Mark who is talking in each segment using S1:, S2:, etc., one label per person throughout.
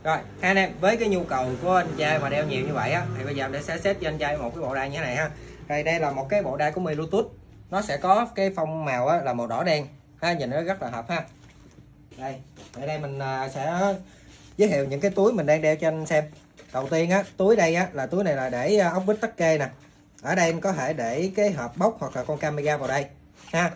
S1: Rồi anh em, với cái nhu cầu của anh trai mà đeo nhiều như vậy á, thì bây giờ em sẽ set cho anh trai một cái bộ đai như thế này ha. Đây là một cái bộ đai của Mi Bluetooth, nó sẽ có cái phông màu á, là màu đỏ đen ha, nhìn nó rất là hợp ha. Đây, ở đây mình sẽ giới thiệu những cái túi mình đang đeo cho anh xem. Đầu tiên á, túi đây á, là túi này là để ốc vít tắc kê nè. Ở đây anh có thể để cái hộp bóc hoặc là con camera vào đây ha.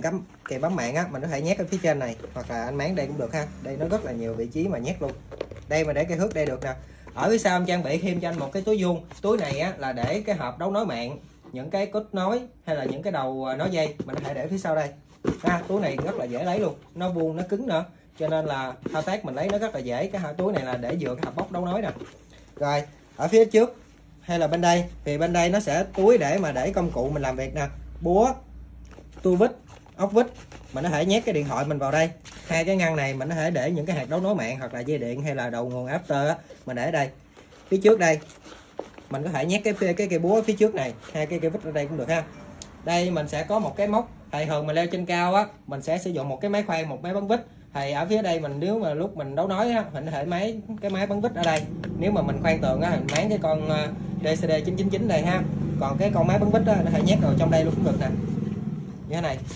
S1: Kìm bấm mạng á, mình có thể nhét ở phía trên này hoặc là anh máng đây cũng được ha. Đây nó rất là nhiều vị trí mà nhét luôn. Đây mà để cái thước đây được nè. Ở phía sau em trang bị thêm cho anh một cái túi vuông. Túi này á là để cái hộp đấu nối mạng, những cái cốt nối hay là những cái đầu nối dây mình có thể để phía sau đây ha. Túi này rất là dễ lấy luôn, nó vuông nó cứng nữa, cho nên là thao tác mình lấy nó rất là dễ. Cái túi này là để vừa cái hộp bóc đấu nối nè. Rồi ở phía trước hay là bên đây, thì bên đây nó sẽ túi để mà để công cụ mình làm việc nè, búa, tua vít, ốc vít. Mình có thể nhét cái điện thoại mình vào đây. Hai cái ngăn này mình có thể để những cái hạt đấu nối mạng hoặc là dây điện hay là đầu nguồn after á, mình để ở đây. Phía trước đây mình có thể nhét cái búa phía trước này, hai cái vít ở đây cũng được ha. Đây mình sẽ có một cái móc, thầy thường mình leo trên cao á, mình sẽ sử dụng một cái máy khoan, một máy bắn vít. Thì ở phía đây mình nếu mà lúc mình đấu nối á, mình có thể cái máy bắn vít ở đây. Nếu mà mình khoan tường á, mình máng cái con DCD 999 đây ha. Còn cái con máy bắn vít á, nó thể nhét vào trong đây luôn cũng được nè, như thế này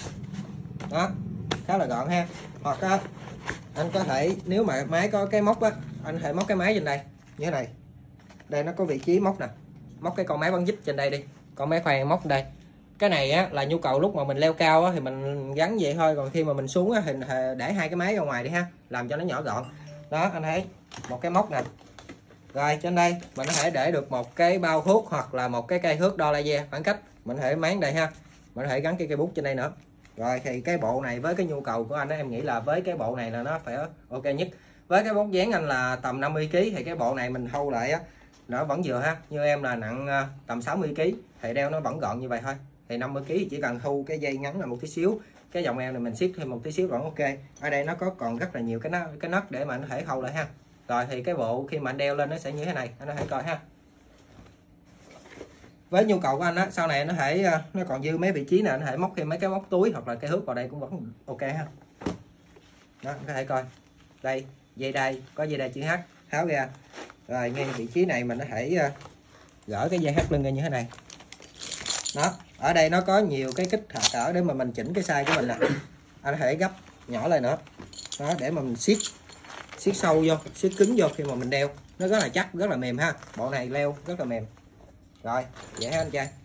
S1: đó, khá là gọn ha. Hoặc á, anh có thể nếu mà máy có cái móc á, anh có thể móc cái máy trên đây như thế này. Đây nó có vị trí móc nè, móc cái con máy bắn vít trên đây đi, con máy khoan móc đây. Cái này á là nhu cầu lúc mà mình leo cao á, thì mình gắn vậy thôi, còn khi mà mình xuống á, thì để hai cái máy ra ngoài đi ha, làm cho nó nhỏ gọn đó. Anh thấy một cái móc nè. Rồi trên đây mình có thể để được một cái bao thuốc hoặc là một cái cây thước đo laser khoảng cách, mình có thể máng đây ha. Mình có thể gắn cái cây bút trên đây nữa. Rồi thì cái bộ này với cái nhu cầu của anh á, em nghĩ là với cái bộ này là nó phải ok nhất. Với cái bóng dáng anh là tầm 50 kg thì cái bộ này mình hold lại á, nó vẫn vừa ha. Như em là nặng tầm 60 kg thì đeo nó vẫn gọn như vậy thôi. Thì 50 kg chỉ cần thu cái dây ngắn là một tí xíu, cái vòng eo này mình siết thêm một tí xíu vẫn ok. Ở đây nó có còn rất là nhiều cái nấc để mà nó thể hold lại ha. Rồi thì cái bộ khi mà anh đeo lên nó sẽ như thế này, anh có thể coi ha. Với nhu cầu của anh á, sau này nó thể nó còn dư mấy vị trí nè, nó thể móc thêm mấy cái móc túi hoặc là cái thước vào đây cũng vẫn ok ha. Đó, anh có thể coi đây, dây đai có dây đai chữ H tháo ra. Rồi ngay vị trí này mình có thể gỡ cái dây thắt lưng ra như thế này đó. Ở đây nó có nhiều cái kích cỡ để mà mình chỉnh cái size của mình nè, anh có thể gấp nhỏ lại nữa đó, để mà mình siết sâu vô, siết cứng vô. Khi mà mình đeo nó rất là chắc, rất là mềm ha. Bộ này leo rất là mềm. Rồi vậy ha anh trai.